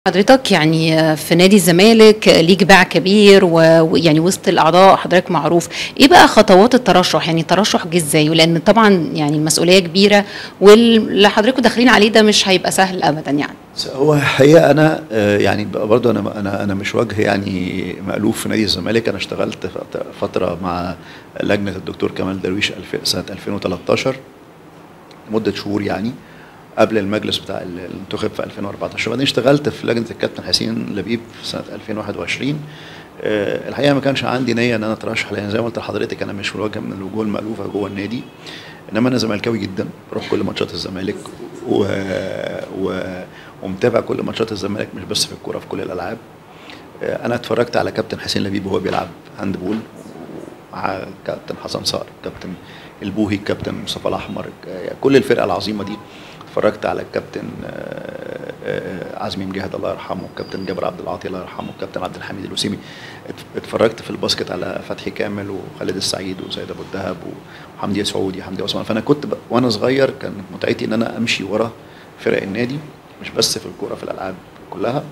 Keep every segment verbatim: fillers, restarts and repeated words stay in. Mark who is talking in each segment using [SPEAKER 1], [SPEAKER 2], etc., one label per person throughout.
[SPEAKER 1] حضرتك يعني في نادي الزمالك ليك باع كبير ويعني وسط الاعضاء حضرتك معروف. ايه بقى خطوات الترشح؟ يعني الترشح جه ازاي؟ ولان طبعا يعني المسؤوليه كبيره واللي حضرتكم داخلين عليه ده مش هيبقى سهل ابدا. يعني
[SPEAKER 2] هو الحقيقه انا يعني برضه انا انا انا مش وجه يعني مألوف في نادي الزمالك. انا اشتغلت فتره مع لجنه الدكتور كمال درويش سنه ألفين وتلتاشر مده شهور، يعني قبل المجلس بتاع اللي انتخب في ألفين وأربعتاشر. وبعدين اشتغلت في لجنه الكابتن حسين لبيب في سنه ألفين وواحد وعشرين. أه الحقيقه ما كانش عندي نيه ان انا اترشح، لان زي ما قلت لحضرتك انا مش وجه من الوجوه المألوفه جوه النادي، انما انا زملكاوي جدا، بروح كل ماتشات الزمالك و... و... ومتابع كل ماتشات الزمالك، مش بس في الكوره، في كل الالعاب. أه انا اتفرجت على كابتن حسين لبيب وهو بيلعب هاند بول مع كابتن حسن صقر، كابتن البوهي، كابتن مصطفى الاحمر، كل الفرقه العظيمه دي. اتفرجت على الكابتن عزمي مجاهد الله يرحمه، الكابتن جابر عبد العاطي الله يرحمه، الكابتن عبد الحميد الوسيمي. اتفرجت في الباسكت على فتحي كامل وخالد السعيد وسيد ابو الدهب وحمدي سعودي حمدي عثمان. فانا كنت وانا صغير كانت متعتي ان انا امشي ورا فرق النادي، مش بس في الكوره، في الالعاب كلها.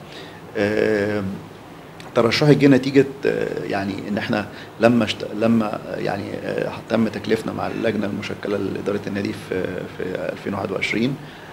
[SPEAKER 2] ترشحي جه نتيجه يعني ان احنا لما شت... لما يعني تم تكليفنا مع اللجنه المشكله لاداره النادي في في ألفين وواحد وعشرين.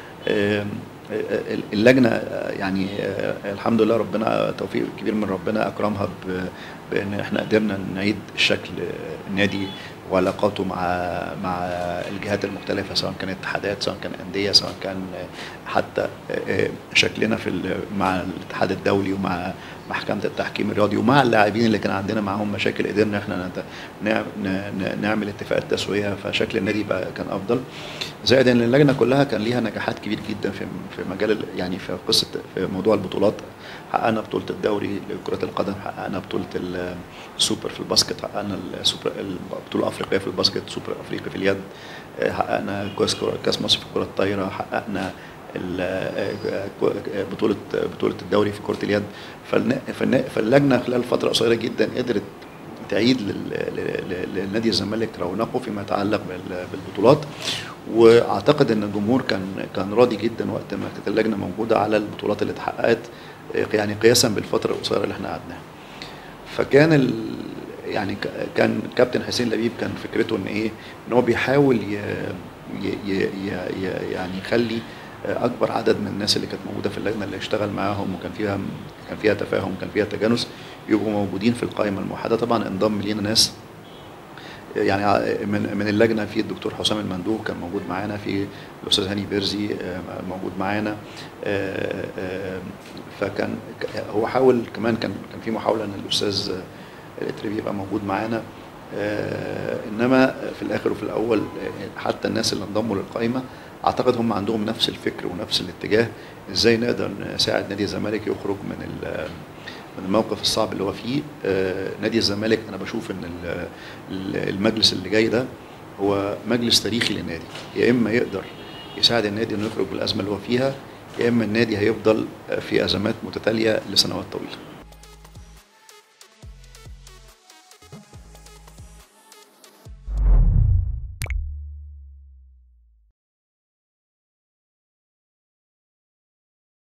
[SPEAKER 2] اللجنه يعني الحمد لله، ربنا توفيق كبير من ربنا اكرمها بان احنا قدرنا نعيد الشكل النادي وعلاقاته مع مع الجهات المختلفه، سواء كانت اتحادات، سواء كان انديه، سواء كان حتى شكلنا في مع الاتحاد الدولي ومع محكمه التحكيم الرياضي ومع اللاعبين اللي كان عندنا معاهم مشاكل. قدرنا احنا نعمل اتفاقات تسويه، فشكل النادي بقى كان افضل. زائد ان اللجنه كلها كان ليها نجاحات كبير جدا في في مجال يعني في قصه في موضوع البطولات. حققنا بطوله الدوري لكره القدم، حققنا بطوله السوبر في الباسكت، حققنا السوبر البطوله الافريقيه في الباسكت، سوبر افريقي في اليد، حققنا كاس كاس مصر في كره الطايره، حققنا بطوله بطوله الدوري في كره اليد. فاللجنه خلال فتره قصيره جدا قدرت تعيد لنادي الزمالك رونقه فيما يتعلق بالبطولات. واعتقد ان الجمهور كان كان راضي جدا وقت ما كانت اللجنه موجوده على البطولات اللي اتحققت، يعني قياسا بالفتره القصيره اللي احنا قعدناها. فكان ال يعني كان كابتن حسين لبيب كان فكرته ان ايه، ان هو بيحاول ي ي ي يعني يخلي اكبر عدد من الناس اللي كانت موجوده في اللجنه اللي اشتغل معاهم وكان فيها كان فيها تفاهم، كان فيها تجانس، يبقوا موجودين في القائمه الموحده. طبعا انضم لينا ناس يعني من من اللجنه، في الدكتور حسام المندوب كان موجود معانا، في الاستاذ هاني بيرزي موجود معانا. فكان هو حاول كمان، كان كان في محاوله ان الاستاذ الاتربي يبقى موجود معانا. انما في الاخر وفي الاول حتى الناس اللي انضموا للقائمه اعتقد هم عندهم نفس الفكر ونفس الاتجاه، ازاي نقدر نساعد نادي الزمالك يخرج من من الموقف الصعب اللي هو فيه. نادي الزمالك انا بشوف ان المجلس اللي جاي ده هو مجلس تاريخي للنادي، يا اما يقدر يساعد النادي انه يخرج من الازمه اللي هو فيها، يا اما النادي هيفضل في ازمات متتاليه لسنوات طويله.